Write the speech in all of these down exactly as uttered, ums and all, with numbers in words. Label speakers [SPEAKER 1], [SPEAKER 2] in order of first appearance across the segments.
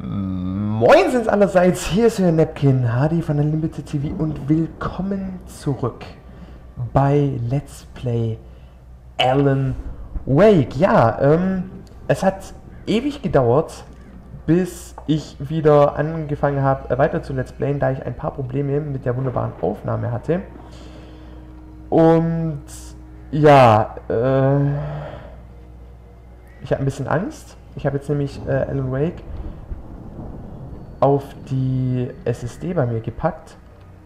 [SPEAKER 1] Moin sind's allerseits, hier ist euer Napkin, H D von Unlimited T V und willkommen zurück bei Let's Play Alan Wake. Ja, ähm, es hat ewig gedauert, bis ich wieder angefangen habe, weiter zu Let's Playen, da ich ein paar Probleme mit der wunderbaren Aufnahme hatte. Und ja, äh, ich habe ein bisschen Angst. Ich habe jetzt nämlich äh, Alan Wake auf die S S D bei mir gepackt.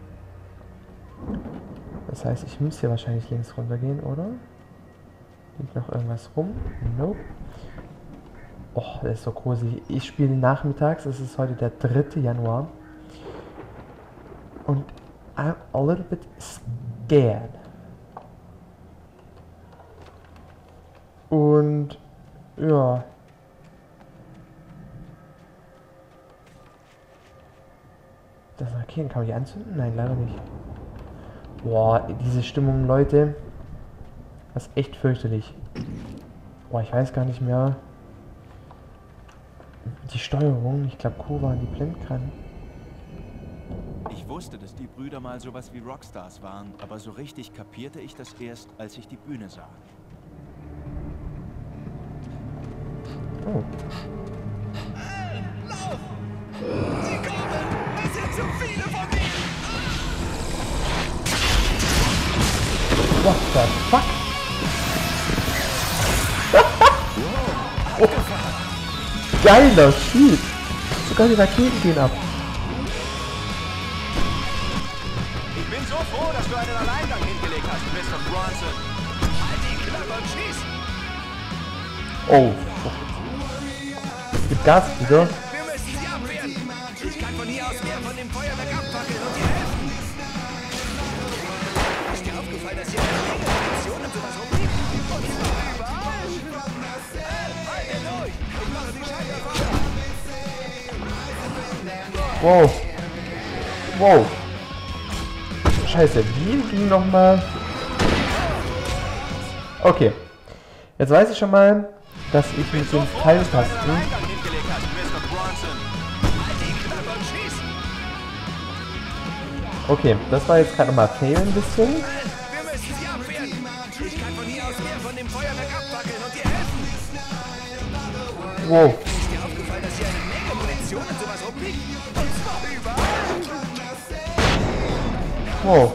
[SPEAKER 1] Das heißt, ich muss hier wahrscheinlich links runter gehen, oder? Liegt noch irgendwas rum? Nope. Oh, das ist so gruselig. Ich spiele nachmittags, es ist heute der dritte Januar. Und I'm a little bit scared. Und ja. Das Raketen kann man die anzünden? Nein, leider nicht. Boah, diese Stimmung, Leute. Das ist echt fürchterlich. Boah, ich weiß gar nicht mehr. Die Steuerung, ich glaube Q waren die Blindgranate.
[SPEAKER 2] Ich wusste, dass die Brüder mal sowas wie Rockstars waren, aber so richtig kapierte ich das erst, als ich die Bühne sah.
[SPEAKER 1] Oh.
[SPEAKER 3] Hey, lauf! Sie kommen! Es sind so viele von ihnen!
[SPEAKER 1] What the fuck? Oh. Geiler Shit! Sogar die Raketen gehen ab.
[SPEAKER 3] Ich bin so froh, dass du einen Alleingang hingelegt hast, Mister Bronson. Halt die Klappe und schieß!
[SPEAKER 1] Oh. Gib Gas, wieder.
[SPEAKER 3] Wir müssen sie abwehren! Ich kann von hier aus mehr von dem Feuerwerk abfackeln und dir helfen! Ist dir aufgefallen, dass hier eine Menge Munition und sowas rumliegt? Und zwar überall! Hey, halt durch! Ich mache die Scheibe Feuer!
[SPEAKER 1] Wow. Wow. Scheiße, wie ging nochmal? Okay. Jetzt weiß ich schon mal, dass ich mit den Pfeiltasten... Okay, das war jetzt gerade nochmal fail ein bisschen.
[SPEAKER 3] Wir müssen sie abwehren! Ich kann von hier aus mehr von dem Feuerwerk abfackeln und dir helfen!
[SPEAKER 1] Wow.
[SPEAKER 3] Ist dir aufgefallen, dass hier eine Menge Munition und sowas rumliegt? Und zwar überall!
[SPEAKER 1] Wow.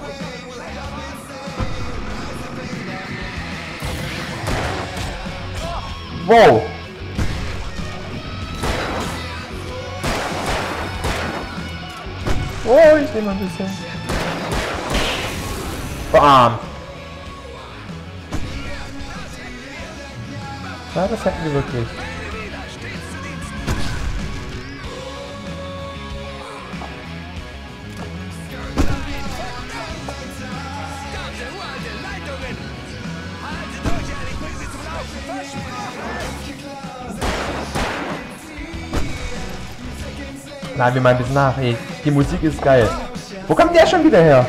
[SPEAKER 1] Wow. Oh, ich nehme ein bisschen. Bam. Ja, das hätten wir wirklich. Nein, wir machen das nach, ey. Die Musik ist geil. Wo kommt der schon wieder her?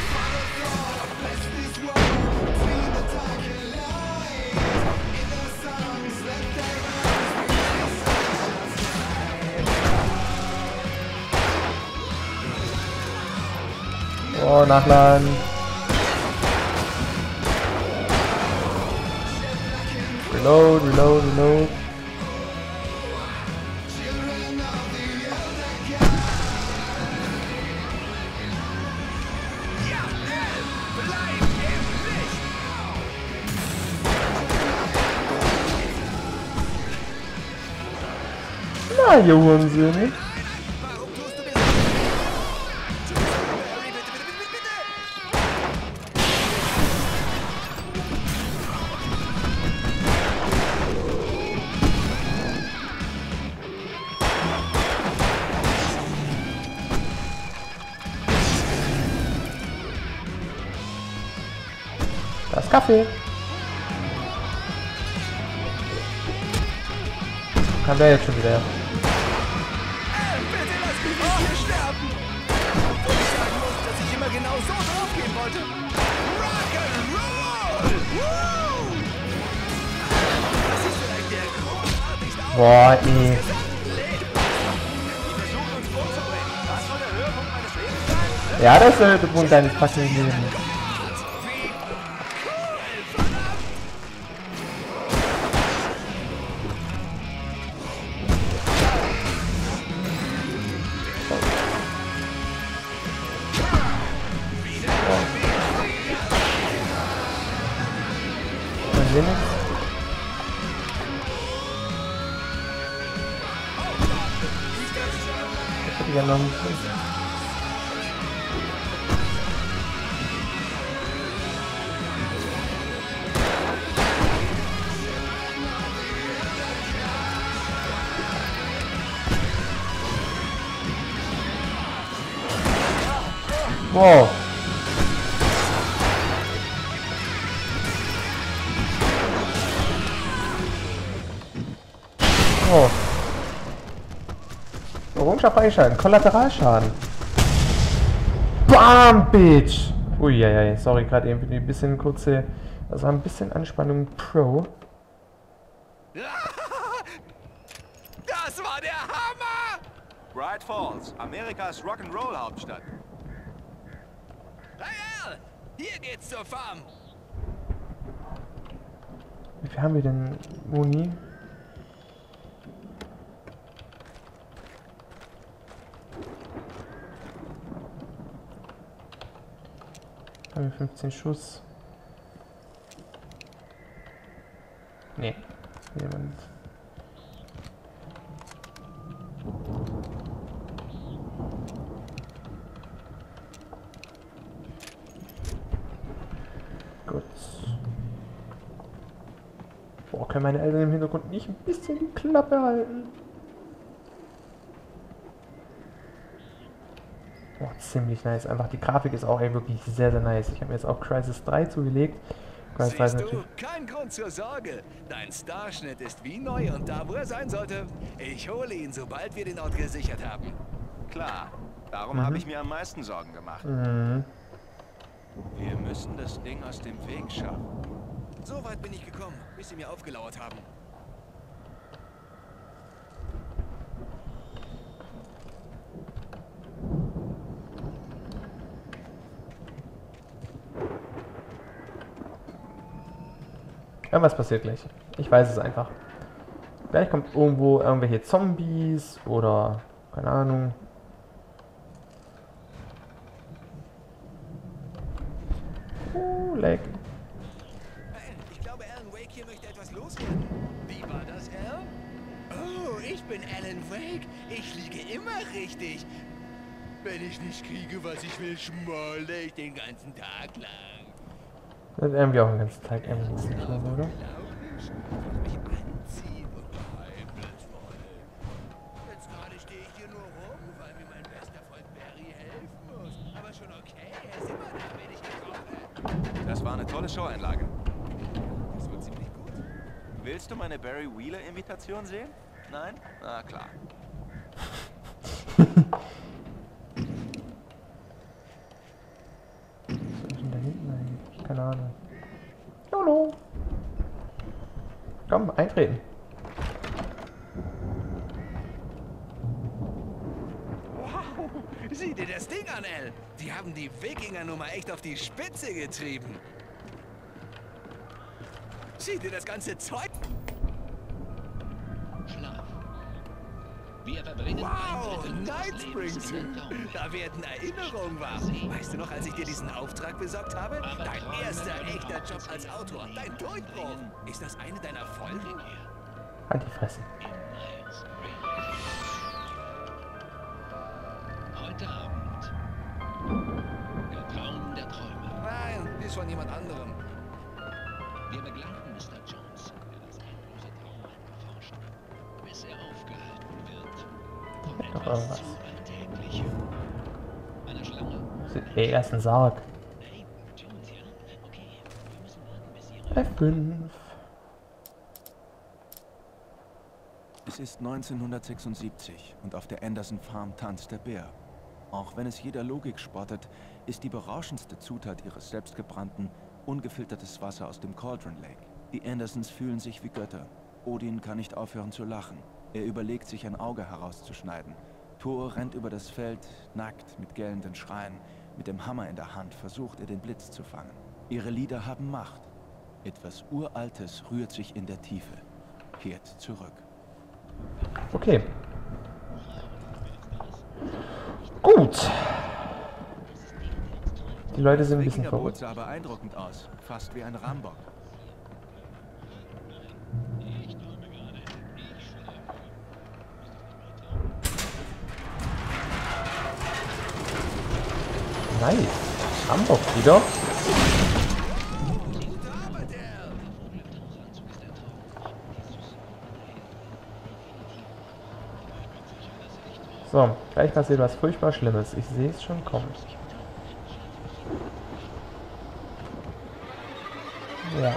[SPEAKER 1] Oh, nachladen. Reload, reload, reload. Na, ihr Hurensöhne. Das Kaffee. Kam der jetzt schon wieder her?
[SPEAKER 3] Bitte lass mich nicht hier sterben! Obwohl ich sagen muss, dass ich immer genau so draufgehen wollte. Rock'n'Roll! Woo! Das ist vielleicht der großartigste
[SPEAKER 1] Boah, ey. Ja, das ist äh, wohl ein kleines Packen im Leben. Man sehen nichts. Ich hätte gerne noch ein bisschen. Wow. Oh. Oranger Freischalten, Kollateralschaden. Bam, Bitch! Uiuiui, sorry, gerade eben für die bisschen kurze, also ein bisschen Anspannung Pro.
[SPEAKER 3] Das war der Hammer!
[SPEAKER 2] Bright Falls, Amerikas Rock'n'Roll-Hauptstadt.
[SPEAKER 3] Hey Al, hier geht's zur Farm.
[SPEAKER 1] Wie viel haben wir denn, Moni? Haben wir fünfzehn Schuss? Nee, jemand. Gut. Boah, können meine Eltern im Hintergrund nicht ein bisschen die Klappe halten? Boah, ziemlich nice. Einfach die Grafik ist auch ey, wirklich sehr, sehr nice. Ich habe mir jetzt auch Crysis drei zugelegt. Crysis drei
[SPEAKER 3] Siehst du, kein Grund zur Sorge. Dein Starschnitt ist wie neu und da, wo er sein sollte. Ich hole ihn, sobald wir den Ort gesichert haben.
[SPEAKER 2] Klar, darum
[SPEAKER 1] Mhm.
[SPEAKER 2] habe ich mir am meisten Sorgen gemacht.
[SPEAKER 1] Mhm.
[SPEAKER 2] Wir müssen das Ding aus dem Weg schaffen.
[SPEAKER 3] So weit bin ich gekommen, bis sie mir aufgelauert haben.
[SPEAKER 1] Irgendwas passiert gleich. Ich weiß es einfach. Gleich kommt irgendwo irgendwelche Zombies oder keine Ahnung. Uh, Lag.
[SPEAKER 3] Hey, ich glaube, Alan Wake hier möchte etwas loswerden. Wie war das, Al? Oh, ich bin Alan Wake. Ich liege immer richtig. Wenn ich nicht kriege, was ich will, schmolle ich den ganzen Tag lang.
[SPEAKER 1] Das ist irgendwie auch ein ganzen Tag irgendwie nicht so, oder?
[SPEAKER 3] Unglaublich. Ich mich anziehen und geheimnisvoll. Jetzt gerade stehe ich hier nur rum, weil mir mein bester Freund Barry helfen muss. Aber schon okay, er ist immer da, wenn ich ihn brauche.
[SPEAKER 2] Das war eine tolle Showeinlage.
[SPEAKER 3] Das wird ziemlich gut.
[SPEAKER 2] Willst du meine Barry Wheeler-Imitation sehen? Nein? Na klar.
[SPEAKER 1] Was ist denn da hinten eigentlich? Keine Ahnung. Hallo. Komm, eintreten.
[SPEAKER 3] Wow, sieh dir das Ding an, El. Die haben die Wikinger-Nummer echt auf die Spitze getrieben. Sieh dir das ganze Zeug...
[SPEAKER 4] Schlaf. Wir verbringen
[SPEAKER 3] Wow,
[SPEAKER 4] ein Drittel unseres
[SPEAKER 3] Nightsprings.
[SPEAKER 4] Lebens in der Traumwelt.
[SPEAKER 3] Da werden Erinnerungen wach. Weißt du noch, als ich dir diesen Auftrag besorgt habe?
[SPEAKER 4] Aber
[SPEAKER 3] Dein
[SPEAKER 4] Träume
[SPEAKER 3] erster
[SPEAKER 4] können
[SPEAKER 3] echter
[SPEAKER 4] auch
[SPEAKER 3] Job
[SPEAKER 4] das
[SPEAKER 3] als
[SPEAKER 4] Leben
[SPEAKER 3] Autor.
[SPEAKER 4] bringen.
[SPEAKER 3] Dein Durchbruch. Ist das eine deiner Folgen?
[SPEAKER 4] Hier
[SPEAKER 1] Halt die Fresse.
[SPEAKER 4] in Night Springs. Heute Abend. Der Traum der Träume.
[SPEAKER 3] Nein, die ist von jemand anderem.
[SPEAKER 4] Wir begleiten Mister Jones, der das endlose Traumland erforscht, bis er aufgehalten wird. Von
[SPEAKER 1] Doch
[SPEAKER 4] etwas
[SPEAKER 1] irgendwas.
[SPEAKER 4] zu Alltäglichem. Eine Schlange.
[SPEAKER 1] Ey, erst ein Sarg.
[SPEAKER 4] Hey, Jones, ja? Okay, wir müssen warten, bis ihre...
[SPEAKER 1] F fünf.
[SPEAKER 2] Es ist neunzehnhundertsechsundsiebzig und auf der Anderson Farm tanzt der Bär. Auch wenn es jeder Logik spottet, ist die berauschendste Zutat ihres selbstgebrannten, ungefiltertes Wasser aus dem Cauldron Lake. Die Andersons fühlen sich wie Götter. Odin kann nicht aufhören zu lachen. Er überlegt, sich ein Auge herauszuschneiden. Thor rennt über das Feld, nackt, mit gellenden Schreien. Mit dem Hammer in der Hand versucht er, den Blitz zu fangen. Ihre Lieder haben Macht. Etwas Uraltes rührt sich in der Tiefe. Kehrt zurück.
[SPEAKER 1] Okay. Gut. Die Leute sind ein bisschen
[SPEAKER 2] Wikingerboot
[SPEAKER 1] verrückt.
[SPEAKER 2] sah beeindruckend aus. Fast wie ein Rambock.
[SPEAKER 1] Nice. Hamburg wieder. So, gleich passiert was furchtbar Schlimmes. Ich sehe es schon kommen. Ja.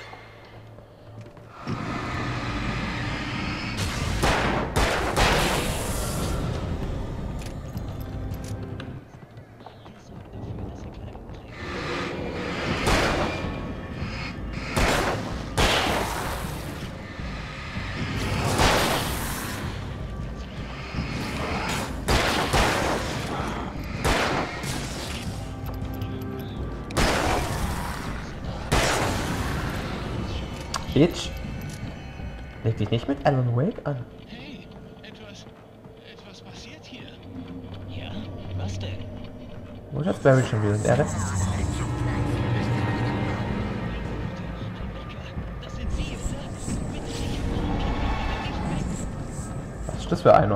[SPEAKER 1] Bitch. Leg dich nicht mit Alan Wake an.
[SPEAKER 4] Hey, etwas... etwas passiert hier. Ja, was denn?
[SPEAKER 1] Wo ist das Barry schon wieder? Er
[SPEAKER 4] Das sind Sie, oder? Bitte nicht.
[SPEAKER 1] Was ist das für einer?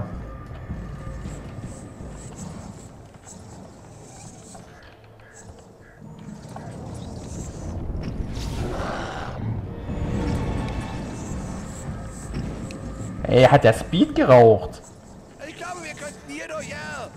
[SPEAKER 1] Ey, hat der Speed geraucht?
[SPEAKER 3] Ich glaube, wir könnten hier durch, Al.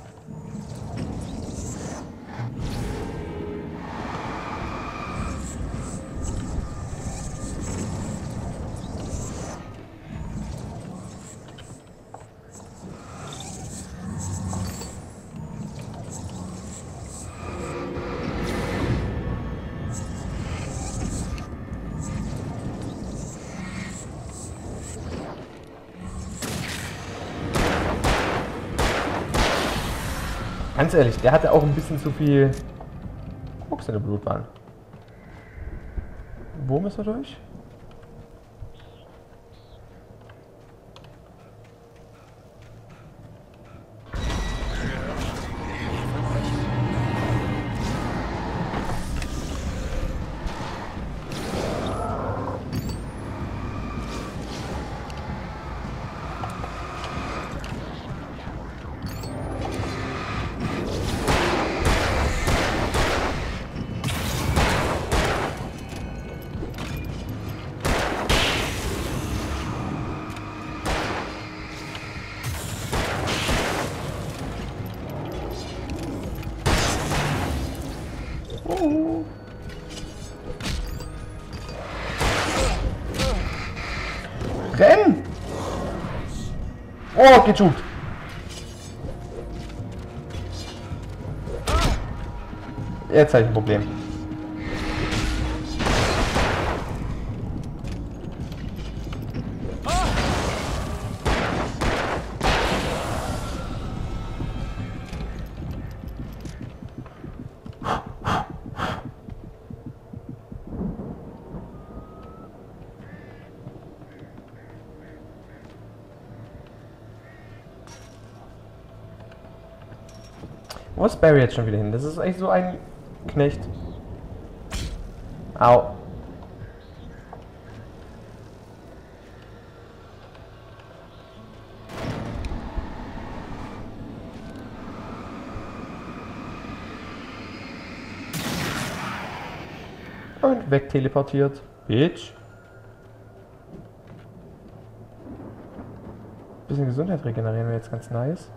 [SPEAKER 1] Ganz ehrlich, der hatte auch ein bisschen zu viel Koks in der Blutbahn. Wo müssen wir durch? Oh. Renn! Oh, gejuckt! Jetzt habe ich ein Problem. Wo ist Barry jetzt schon wieder hin? Das ist echt so ein Knecht. Au. Und wegteleportiert. Bitch. Bisschen Gesundheit regenerieren wir jetzt ganz nice.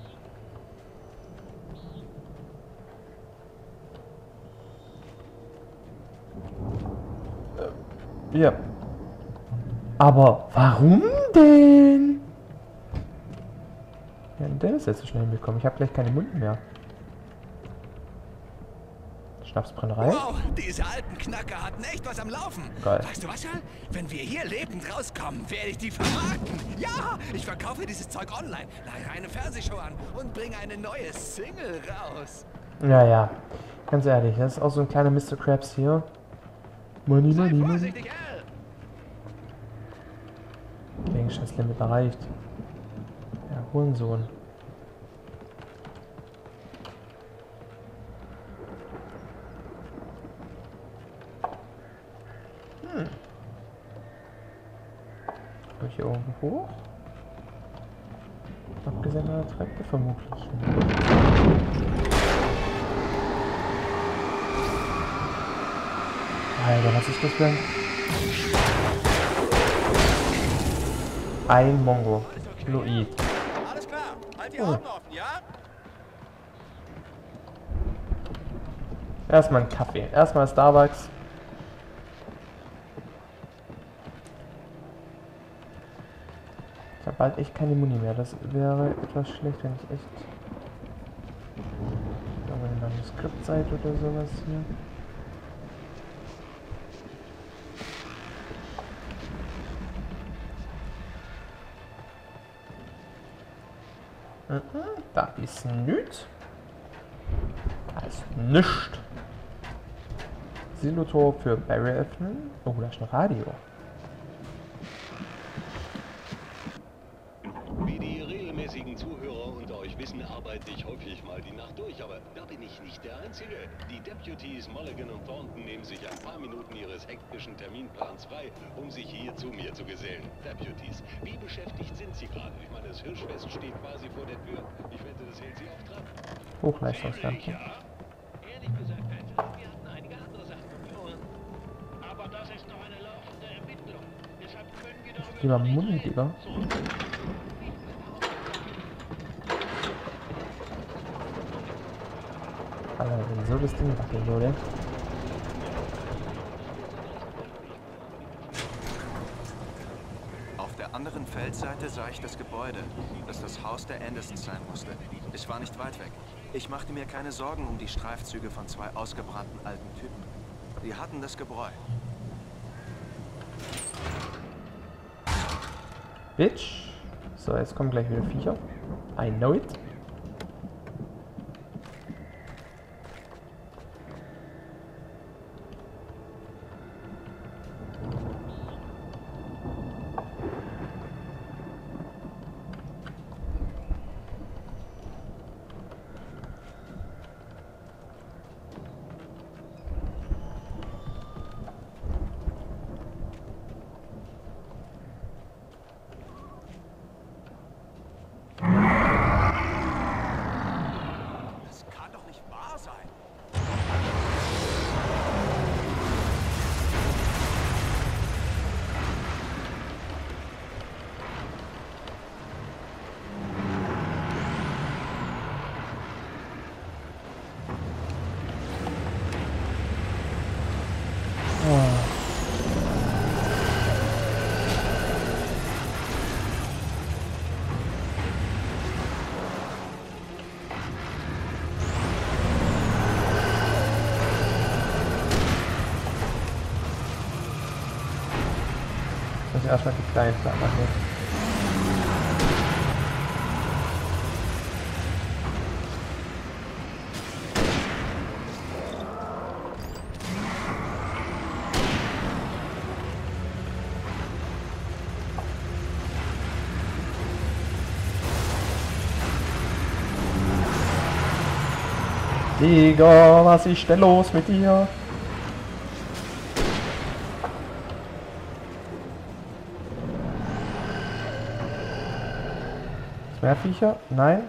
[SPEAKER 1] Ja. Aber warum denn? Ja, der ist jetzt so schnell hinbekommen. Ich habe gleich keine Munden mehr. Schnapsbrennerei.
[SPEAKER 3] Wow, diese alten Knacker hatten echt was am Laufen.
[SPEAKER 1] Geil.
[SPEAKER 3] Weißt du was, Al? Wenn wir hier lebend rauskommen, werde ich die vermarkten. Ja, ich verkaufe dieses Zeug online, leihe eine Fernsehshow an und bringe eine neue Single raus.
[SPEAKER 1] Ja, ja. Ganz ehrlich, das ist auch so ein kleiner Mister Krabs hier. Money,
[SPEAKER 3] Sei
[SPEAKER 1] money, money.
[SPEAKER 3] vorsichtig, Al!
[SPEAKER 1] Gegenstandslimit erreicht. Ja, Hurensohn. Hm. Komm ich hier oben hoch? Abgesehen von der Treppe vermutlich. Alter, was ist das für ein... Ein Mongo. Loid.
[SPEAKER 3] Alles klar, halt die
[SPEAKER 1] Oh.
[SPEAKER 3] Augen offen, ja?
[SPEAKER 1] Erstmal ein Kaffee. Erstmal Starbucks. Ich habe bald echt keine Muni mehr. Das wäre etwas schlecht, wenn ich echt... irgendeine Manuskriptseite oder sowas hier. Mhm, da ist nichts. Da ist nichts. Silotor für Barry öffnen. Oh, da ist ein Radio.
[SPEAKER 5] Wie die regelmäßigen Zuhörer unter euch wissen, arbeite ich häufig mal die Nacht durch, aber da bin ich nicht der Einzige. Die Deputies Mulligan und Thornton nehmen sich ein paar Minuten ihres hektischen Terminplans frei, um sich hier zu mir zu gesellen. Deputies, wie beschäftigt sind sie gerade? Ich meine, das Hirschfest steht quasi vor der Tür. Ich wette, das hält sie auf Trab.
[SPEAKER 1] Hochleistungslampe.
[SPEAKER 4] Ehrlich gesagt, Peter, wir hatten einige andere Sachen um die Ohren. Aber das ist noch eine laufende Ermittlung. Deshalb können wir darüber
[SPEAKER 1] Lieber
[SPEAKER 4] noch nicht
[SPEAKER 1] Muni,
[SPEAKER 4] reden.
[SPEAKER 1] Digga. Alter, wenn so das Ding wackeln würde.
[SPEAKER 2] Auf der anderen Feldseite sah ich das Gebäude, das das Haus der Andersons sein musste. Ich war nicht weit weg. Ich machte mir keine Sorgen um die Streifzüge von zwei ausgebrannten alten Typen. Die hatten das Gebräu.
[SPEAKER 1] Bitch. So, jetzt kommen gleich wieder Viecher. I know it.
[SPEAKER 3] Das kann doch nicht wahr sein.
[SPEAKER 1] Ich muss erstmal die kleinen Platten machen. Digga, was ist denn los mit dir? Mehr Viecher? Nein.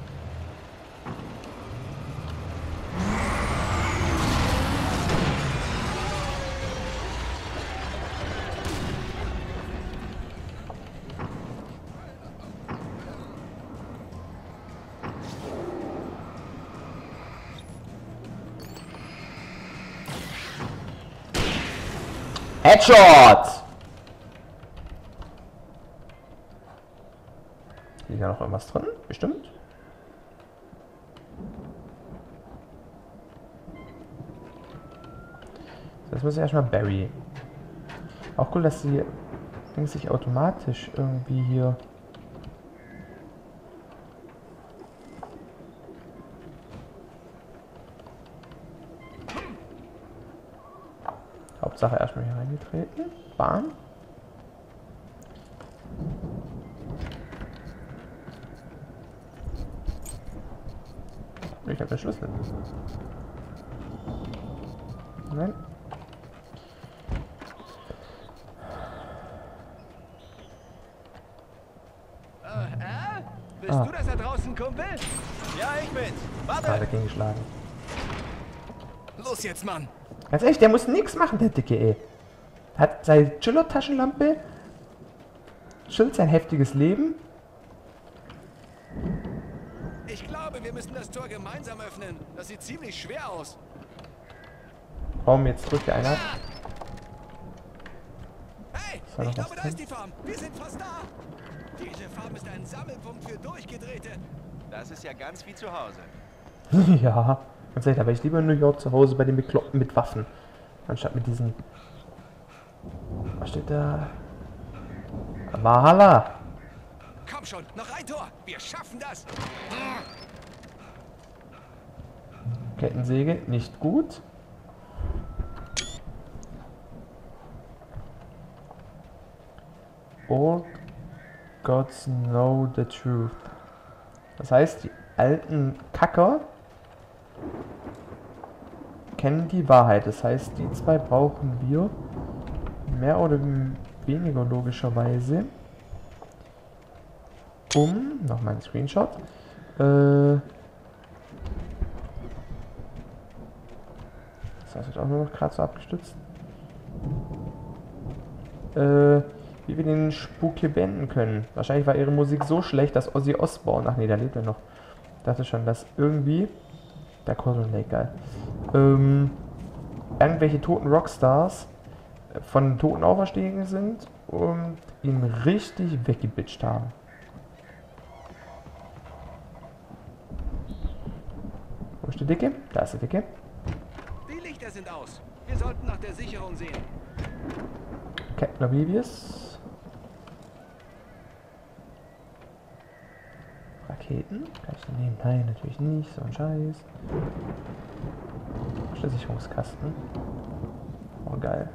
[SPEAKER 1] Headshot! Liegt da noch irgendwas drin? Bestimmt. So, jetzt muss ich erstmal Barry. Auch cool, dass sie denkt sich automatisch irgendwie hier. Hauptsache erstmal hier reingetreten. Bam. Ich habe den Schlüssel. Nein.
[SPEAKER 3] Äh, äh? Bist
[SPEAKER 1] Ah.
[SPEAKER 3] du das da draußen, Kumpel? Ja, ich bin's.
[SPEAKER 1] Gerade
[SPEAKER 3] Warte.
[SPEAKER 1] gegen geschlagen.
[SPEAKER 3] Los jetzt, Mann.
[SPEAKER 1] Ganz ehrlich, der muss nichts machen, der Dicke, ey. Hat seine Chiller-Taschenlampe, chillt sein heftiges Leben.
[SPEAKER 3] Ich glaube, wir müssen das Tor gemeinsam öffnen. Das sieht ziemlich schwer aus.
[SPEAKER 1] Warum jetzt drückt der einer?
[SPEAKER 3] Hey,
[SPEAKER 1] Ist da noch
[SPEAKER 3] ich glaube,
[SPEAKER 1] was
[SPEAKER 3] da
[SPEAKER 1] drin?
[SPEAKER 3] ist die Farm. Wir sind fast da. Diese Farm ist ein Sammelpunkt für Durchgedrehte.
[SPEAKER 2] Das ist ja ganz wie zu Hause.
[SPEAKER 1] Ja, ganz ehrlich, aber ich lieber in New York zu Hause bei den Bekloppten mit Waffen. Anstatt mit diesen... Was steht da? Mahala!
[SPEAKER 3] Komm schon, noch ein Tor. Wir schaffen das.
[SPEAKER 1] Kettensäge, nicht gut. All gods know the truth. Das heißt, die alten Kacker kennen die Wahrheit. Das heißt, die zwei brauchen wir mehr oder weniger logischerweise, um, nochmal ein Screenshot, äh, das wird auch nur noch gerade so abgestützt, äh, wie wir den Spuk hier beenden können. Wahrscheinlich war ihre Musik so schlecht, dass Ozzy Osbourne, ach nee, da lebt er noch, dachte schon, dass irgendwie, der Cold Lake, geil, ähm, irgendwelche toten Rockstars von Toten auferstehen sind und ihn richtig weggebitscht haben. Wo ist der Dicke? Da ist der Dicke.
[SPEAKER 3] Die Lichter sind aus. Wir sollten nach der Sicherung sehen.
[SPEAKER 1] Captain Oblivious. Raketen? Kann ich den nehmen? Nein, natürlich nicht. So ein Scheiß. Wo ist der Sicherungskasten? Oh, geil.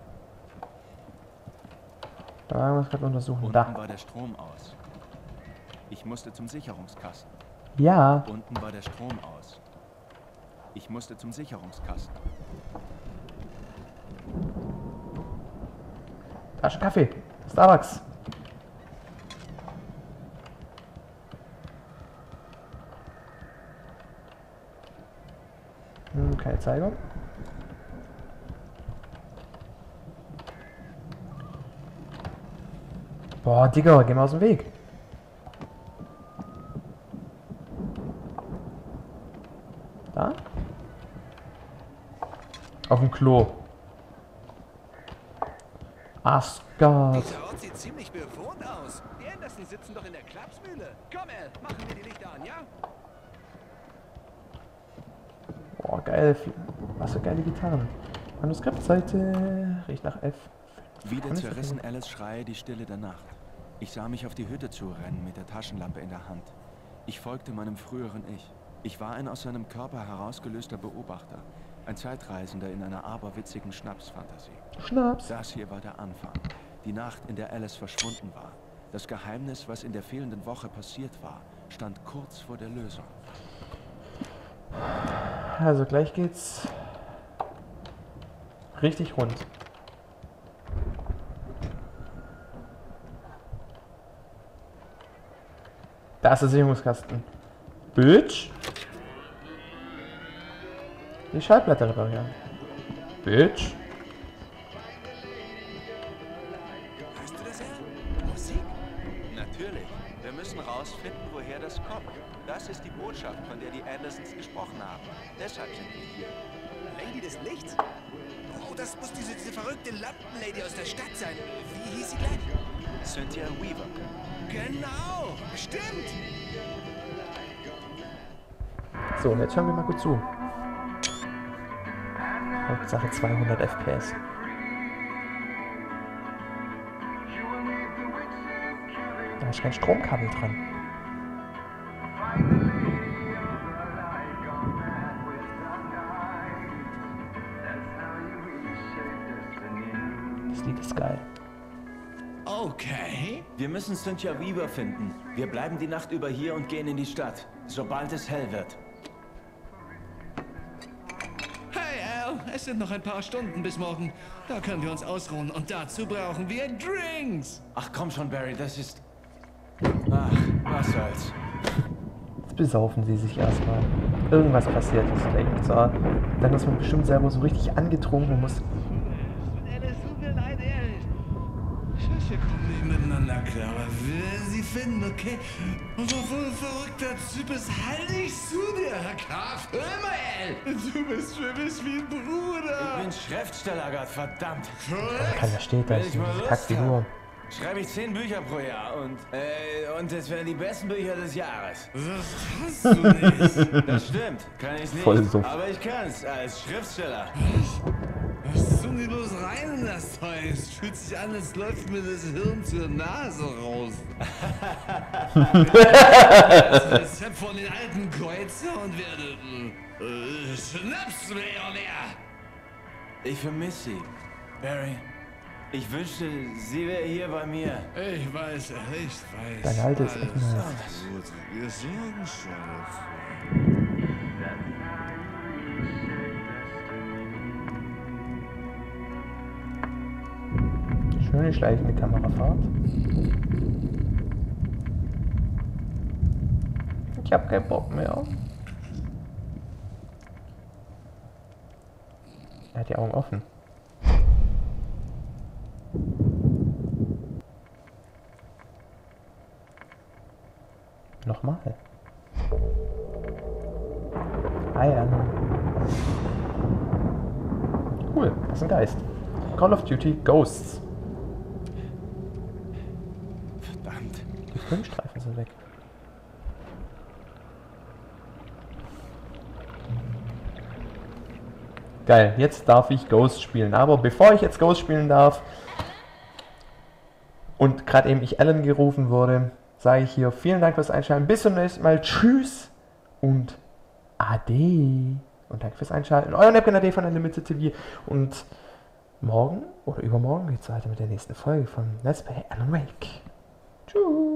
[SPEAKER 1] Da werden wir es gerade untersuchen.
[SPEAKER 2] Unten
[SPEAKER 1] Da.
[SPEAKER 2] war der Strom aus. Ich musste zum Sicherungskasten.
[SPEAKER 1] Ja.
[SPEAKER 2] Unten war der Strom aus. Ich musste zum Sicherungskasten.
[SPEAKER 1] Da ist Kaffee. Starbucks. Hm, keine Zeigung. Boah, Digga, geh mal aus dem Weg. Da? Auf dem Klo. Asgard.
[SPEAKER 3] Dieser Ort sieht ziemlich bewohnt aus. Die Anderson sitzen doch in der Klapsmühle. Komm, Al, machen wir die Lichter an, ja?
[SPEAKER 1] Boah, geil. Was für geile Gitarren. Manuskriptseite. Riecht nach F.
[SPEAKER 2] Wieder zerrissen Alice Schreie die Stille der Nacht. Ich sah mich auf die Hütte zurennen mit der Taschenlampe in der Hand. Ich folgte meinem früheren Ich. Ich war ein aus seinem Körper herausgelöster Beobachter. Ein Zeitreisender in einer aberwitzigen Schnapsfantasie.
[SPEAKER 1] Schnaps.
[SPEAKER 2] Das hier war der Anfang. Die Nacht, in der Alice verschwunden war. Das Geheimnis, was in der fehlenden Woche passiert war, stand kurz vor der Lösung.
[SPEAKER 1] Also gleich geht's richtig rund. Da ist der Sicherungskasten. Bitch. Die Schallplatte reparieren. Bitch.
[SPEAKER 3] Hörst du das, Al? Musik?
[SPEAKER 2] Natürlich. Wir müssen rausfinden, woher das kommt. Das ist die Botschaft, von der die Andersons gesprochen haben. Deshalb sind wir hier.
[SPEAKER 3] Lady des Lichts? Oh, das muss diese, diese verrückte Lampenlady aus der Stadt sein. Wie hieß sie gleich?
[SPEAKER 2] Cynthia Weaver.
[SPEAKER 3] Genau, stimmt.
[SPEAKER 1] So, und jetzt hören wir mal gut zu. Hauptsache zweihundert F P S. Da ist kein Stromkabel dran. Lied ist geil.
[SPEAKER 3] Okay.
[SPEAKER 2] Wir müssen Cynthia Weaver finden. Wir bleiben die Nacht über hier und gehen in die Stadt, sobald es hell wird.
[SPEAKER 3] Hey Al, es sind noch ein paar Stunden bis morgen. Da können wir uns ausruhen und dazu brauchen wir Drinks.
[SPEAKER 2] Ach komm schon, Barry, das ist... Ach, was soll's.
[SPEAKER 1] Jetzt besaufen sie sich erstmal. Irgendwas passiert ist gleich. Und zwar, dann ist man bestimmt selber so richtig angetrunken und muss...
[SPEAKER 3] Es tut mir leid, Al. Ich weiß, wir kommen nicht miteinander klar, aber wir werden sie finden, okay? Und obwohl ein verrückter Typ ist, halt ich zu dir, Herr Graf. Hör mal, Al. Du bist für mich wie ein Bruder.
[SPEAKER 2] Ich bin Schriftsteller, Gott, verdammt.
[SPEAKER 1] Keiner steht da,
[SPEAKER 2] Wenn
[SPEAKER 1] ist
[SPEAKER 2] ich mal
[SPEAKER 1] eine
[SPEAKER 2] Lust
[SPEAKER 1] Kackfigur.
[SPEAKER 2] hab, schreibe ich zehn Bücher pro Jahr und, äh, und es wären die besten Bücher des Jahres.
[SPEAKER 3] Das kannst du nicht.
[SPEAKER 2] Das stimmt, kann ich nicht,
[SPEAKER 1] Voll Suff.
[SPEAKER 2] aber ich kann's als Schriftsteller.
[SPEAKER 3] Was tun die bloß rein in das Zeug? Es fühlt sich an, als läuft mir das Hirn zur Nase raus. Das Rezept von den alten Kreuzer und werde äh, Schnapsmillionär.
[SPEAKER 2] Ich vermisse sie, Barry. Ich wünschte, sie wäre hier bei mir.
[SPEAKER 3] Ich weiß, ich weiß.
[SPEAKER 1] Dein altes
[SPEAKER 3] Alles
[SPEAKER 1] Essen.
[SPEAKER 3] gut. Wir sorgen schon dafür.
[SPEAKER 1] Schöne schleichende Kamerafahrt. Ich hab keinen Bock mehr. Er hat die Augen offen. Nochmal. Ah ja. Cool, das ist ein Geist. Call of Duty Ghosts.
[SPEAKER 2] Verdammt.
[SPEAKER 1] Die Filmstreifen sind weg. Geil, jetzt darf ich Ghost spielen. Aber bevor ich jetzt Ghost spielen darf und gerade eben ich Alan gerufen wurde, sage ich hier vielen Dank fürs Einschalten. Bis zum nächsten Mal. Tschüss und Ade. Und danke fürs Einschalten. Euer Napkin A D von Unlimited T V. Und morgen oder übermorgen geht's weiter mit der nächsten Folge von Let's Play Alan Wake. Tschüss.